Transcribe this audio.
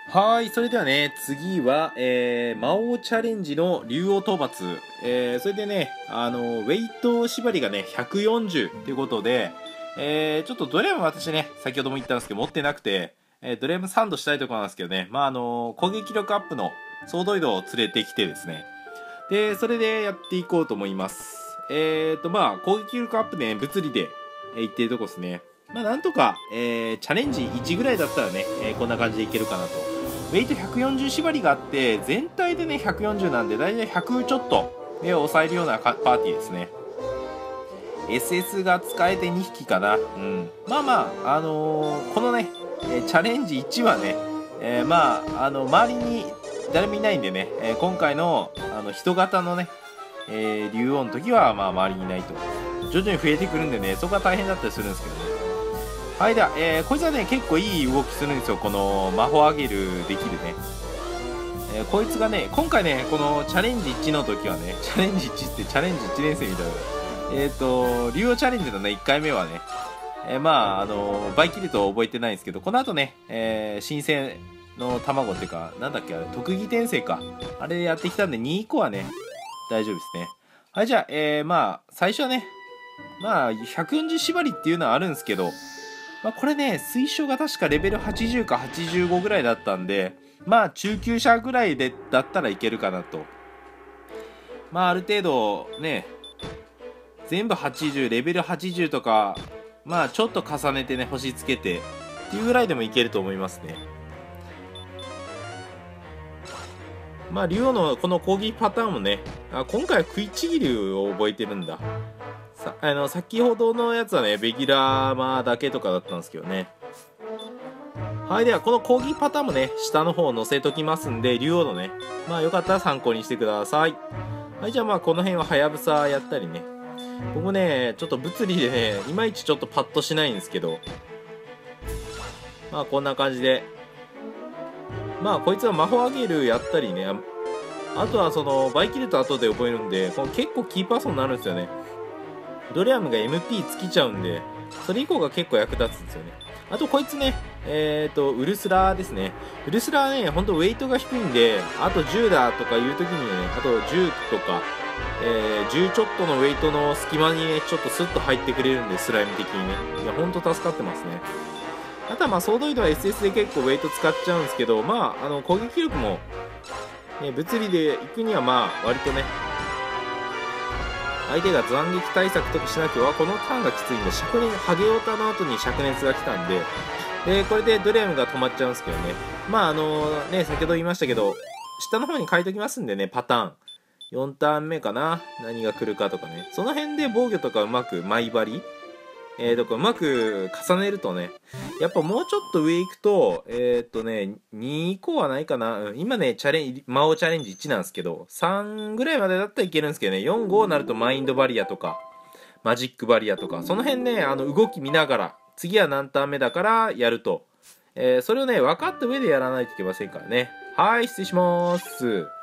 はい、それではね、次は、魔王チャレンジの竜王討伐。それでね、ウェイト縛りがね、140ということで、ちょっとドラム私ね、先ほども言ったんですけど、持ってなくて、ドラムサンドしたいところなんですけどね、攻撃力アップの総動移動を連れてきてですね、で、それでやっていこうと思います。攻撃力アップで、ね、物理で、いってるとこですね。なんとか、チャレンジ1ぐらいだったらね、こんな感じでいけるかなと。ウェイト140縛りがあって、全体でね、140なんで、だいたい100ちょっとで抑えるようなパーティーですね。SS が使えて2匹かな。うん。このね、チャレンジ1はね、周りに誰もいないんでね、今回の、人型のね、竜王の時は、周りにいないと。徐々に増えてくるんでね、そこは大変だったりするんですけどね。はい、では、こいつはね、結構いい動きするんですよ。この魔法上げるできるね。こいつがね、今回ね、このチャレンジ1の時はね、チャレンジ1ってチャレンジ1年生みたいな。竜王チャレンジのね、1回目はね、バイキルト覚えてないんですけど、この後ね、新生の卵っていうか、なんだっけ、あれ、特技転生か。あれやってきたんで、2以降はね、大丈夫ですね。はい、じゃあ、最初はね、140縛りっていうのはあるんですけど、これね、推奨が確かレベル80か85ぐらいだったんで、中級者ぐらいでだったらいけるかなと。ある程度ね、全部80、レベル80とか、ちょっと重ねてね、星つけて、っていうぐらいでもいけると思いますね。竜王のこの攻撃パターンもね、今回は食いちぎりを覚えてるんだ。先ほどのやつはね、ベギラーマだけとかだったんですけどね。はい、ではこの攻撃パターンもね、下の方載せときますんで、竜王のね、よかったら参考にしてください。はい、じゃあこの辺ははやぶさやったりね。僕ね、ちょっと物理でね、いまいちちょっとパッとしないんですけど、こんな感じで。こいつは魔法アゲルやったりね、あとはその、バイキルと後で覚えるんで、この結構キーパーソンになるんですよね。ドレアムが MP 尽きちゃうんで、それ以降が結構役立つんですよね。あとこいつね、ウルスラーですね。ウルスラーね、ほんとウェイトが低いんで、あと10だとかいう時にね、あと10とか、10ちょっとのウェイトの隙間にね、ちょっとスッと入ってくれるんで、スライム的にね。いや、ほんと助かってますね。あとは総動移動は SS で結構ウェイト使っちゃうんですけど、攻撃力も、ね、物理で行くには割とね、相手が斬撃対策とかしなきゃ、このターンがきついんで、ハゲオタの後に灼熱が来たんで、これでドレアムが止まっちゃうんですけどね。先ほど言いましたけど、下の方に書いときますんでね、パターン。4ターン目かな。何が来るかとかね。その辺で防御とかうまく前張りうまく重ねるとね、やっぱもうちょっと上行くと、2以降はないかな。今ね、魔王チャレンジ1なんですけど、3ぐらいまでだったらいけるんですけどね、4、5になるとマインドバリアとか、マジックバリアとか、その辺ね、動き見ながら、次は何ターン目だからやると。それをね、分かった上でやらないといけませんからね。はい、失礼します。